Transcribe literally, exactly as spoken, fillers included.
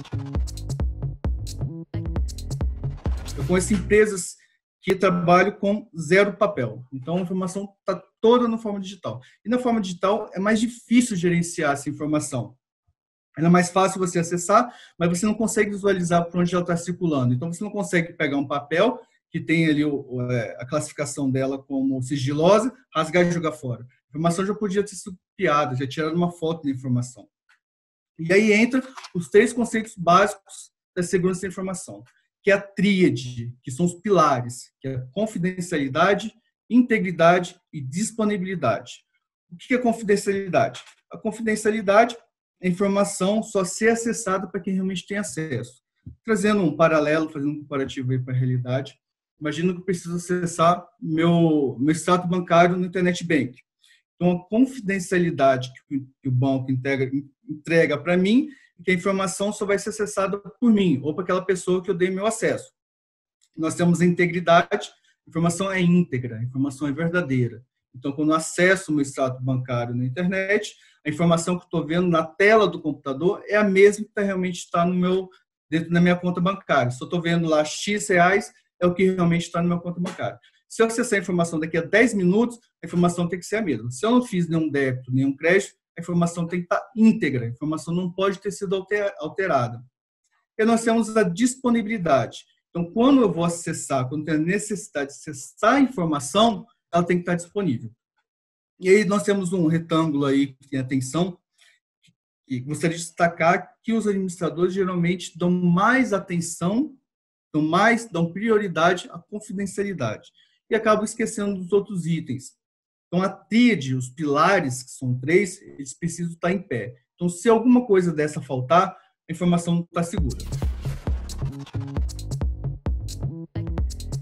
Eu conheço empresas que trabalham com zero papel. Então, a informação está toda na forma digital. E na forma digital é mais difícil gerenciar essa informação. Ela é mais fácil você acessar, mas você não consegue visualizar por onde ela está circulando. Então, você não consegue pegar um papel que tem ali o, a classificação dela como sigilosa, rasgar e jogar fora. A informação já podia ter sido copiada, já tiraram uma foto da informação. E aí entra os três conceitos básicos da segurança da informação, que é a tríade, que são os pilares, que é a confidencialidade, integridade e disponibilidade. O que é confidencialidade? A confidencialidade é a informação só ser acessada para quem realmente tem acesso. Trazendo um paralelo, fazendo um comparativo aí para a realidade, imagina que eu preciso acessar meu, meu extrato bancário no Internet Bank. Então, a confidencialidade que o banco entrega, entrega para mim, que a informação só vai ser acessada por mim, ou por aquela pessoa que eu dei meu acesso. Nós temos a integridade, a informação é íntegra, a informação é verdadeira. Então, quando eu acesso o meu extrato bancário na internet, a informação que eu estou vendo na tela do computador é a mesma que realmente está no meu, dentro da minha conta bancária. Se eu estou vendo lá X reais, é o que realmente está na minha conta bancária. Se eu acessar a informação daqui a dez minutos, a informação tem que ser a mesma. Se eu não fiz nenhum débito, nenhum crédito, a informação tem que estar íntegra, a informação não pode ter sido alterada. E nós temos a disponibilidade. Então, quando eu vou acessar, quando tenho a necessidade de acessar a informação, ela tem que estar disponível. E aí nós temos um retângulo aí que tem atenção, e gostaria de destacar que os administradores geralmente dão mais atenção, dão mais, dão prioridade à confidencialidade e acabam esquecendo dos outros itens. Então, a tríade, os pilares, que são três, eles precisam estar em pé. Então, se alguma coisa dessa faltar, a informação não está segura.